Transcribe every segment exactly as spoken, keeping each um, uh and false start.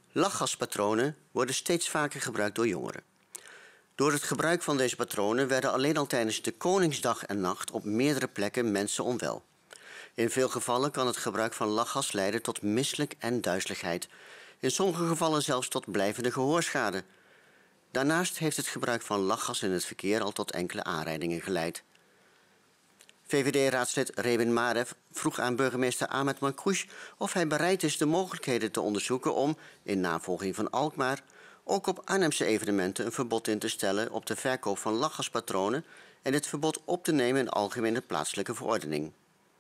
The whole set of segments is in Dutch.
Lachgaspatronen worden steeds vaker gebruikt door jongeren. Door het gebruik van deze patronen werden alleen al tijdens de Koningsdag en nacht op meerdere plekken mensen onwel. In veel gevallen kan het gebruik van lachgas leiden tot misselijk en duizeligheid. In sommige gevallen zelfs tot blijvende gehoorschade. Daarnaast heeft het gebruik van lachgas in het verkeer al tot enkele aanrijdingen geleid. V V D-raadslid Rebin Marev vroeg aan burgemeester Ahmed Mankrouch of hij bereid is de mogelijkheden te onderzoeken om, in navolging van Alkmaar, ook op Arnhemse evenementen een verbod in te stellen op de verkoop van lachgaspatronen en dit verbod op te nemen in algemene plaatselijke verordening.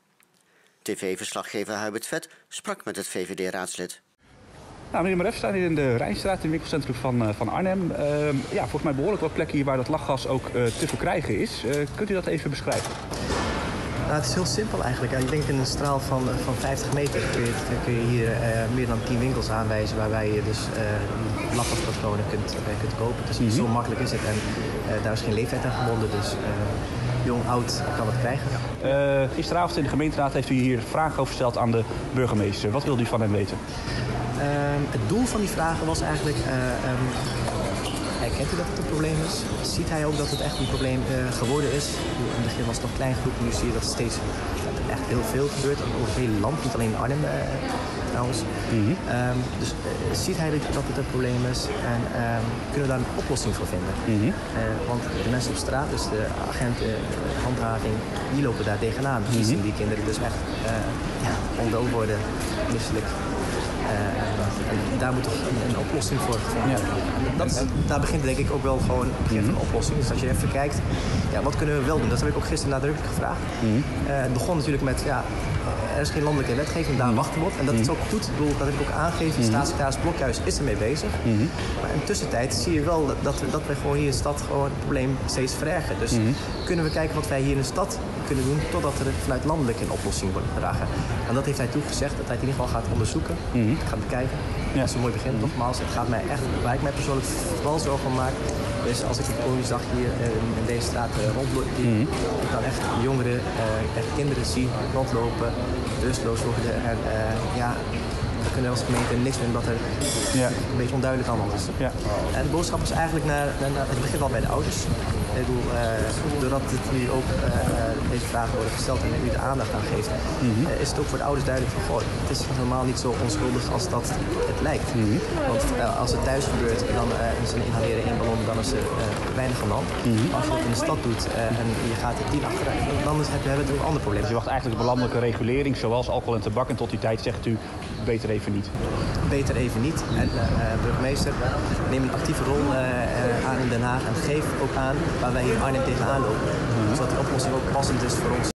T V-verslaggever Hubert Vet sprak met het V V D-raadslid. Nou, meneer Marev, we staan hier in de Rijnstraat, in het winkelcentrum van, uh, van Arnhem. Uh, ja, volgens mij behoorlijk wat plekken hier waar dat lachgas ook uh, te verkrijgen is. Uh, kunt u dat even beschrijven? Nou, het is heel simpel eigenlijk. Ik denk in een straal van, van vijftig meter kun je, kun je hier uh, meer dan tien winkels aanwijzen waarbij je dus uh, lachgaspatronen kunt, uh, kunt kopen. Dus mm-hmm. Zo makkelijk is het en uh, daar is geen leeftijd aan gebonden. Dus uh, jong, oud kan het krijgen. Uh, gisteravond in de gemeenteraad heeft u hier vragen over gesteld aan de burgemeester. Wat wilde u van hem weten? Uh, het doel van die vragen was eigenlijk... Uh, um, Erkent u dat het een probleem is? Ziet hij ook dat het echt een probleem uh, geworden is? In het begin was het nog een klein groep, nu zie je dat het steeds dat er echt heel veel gebeurt. Over het hele land, niet alleen in Arnhem uh, trouwens. Mm-hmm. um, dus uh, ziet hij dat het een probleem is en um, kunnen we daar een oplossing voor vinden? Mm-hmm. uh, want de mensen op straat, dus de agenten, de handhaving, die lopen daar tegenaan. Die zien die kinderen dus echt uh, ja, onwel worden, misselijk. Uh, en daar moet toch een, een oplossing voor gevonden worden. Ja. Dat is, daar begint denk ik ook wel gewoon het begin van een oplossing. Dus als je even kijkt, ja, wat kunnen we wel doen? Dat heb ik ook gisteren nadrukkelijk gevraagd. Mm-hmm. Uh, het begon natuurlijk met, ja, er is geen landelijke wetgeving, daar wachten we op. En dat mm-hmm. is ook goed. Ik bedoel, dat heb ik ook aangegeven. De staatssecretaris Blokhuis is ermee bezig. Mm-hmm. Maar in de tussentijd zie je wel dat we, dat we gewoon hier in de stad gewoon het probleem steeds verergeren. Dus mm-hmm. kunnen we kijken wat wij hier in de stad kunnen doen totdat er vanuit landelijk een oplossing wordt gedragen. En dat heeft hij toegezegd, dat hij het in ieder geval gaat onderzoeken, mm-hmm. gaat bekijken. Ja. Dat is een mooi begin, mm-hmm. nogmaals. Het gaat mij echt, waar ik mij persoonlijk vooral zorgen van maak, is als ik op Koningsdag hier uh, in deze straat uh, rondloop, mm-hmm. ik dan echt jongeren, uh, echt kinderen zie rondlopen, rustloos worden en uh, ja, we kunnen als gemeente niks doen omdat er ja. een beetje onduidelijk allemaal is. Ja. En de boodschap is eigenlijk naar, naar, het begint al bij de ouders. Ik bedoel, uh, doordat het nu ook uh, deze vragen worden gesteld en u de aandacht aan geeft, mm-hmm. uh, is het ook voor de ouders duidelijk van, goh, het is helemaal niet zo onschuldig als dat het lijkt. Mm-hmm. Want uh, als het thuis gebeurt en dan uh, is een inhaleren in ballon, dan is er uh, weinig aan de hand. Mm-hmm. Als je het in de stad doet uh, en je gaat het tien achteruit, dan is het, hebben we een ander probleem. Dus je wacht eigenlijk op een landelijke regulering, zoals alcohol en tabak, en tot die tijd zegt u, beter even niet. Beter even niet. En uh, burgemeester, neem een actieve rol uh, uh, aan in Den Haag en geef ook aan waar wij hier in Arnhem tegenaan lopen. Mm-hmm. Zodat de oplossing ook passend is voor ons.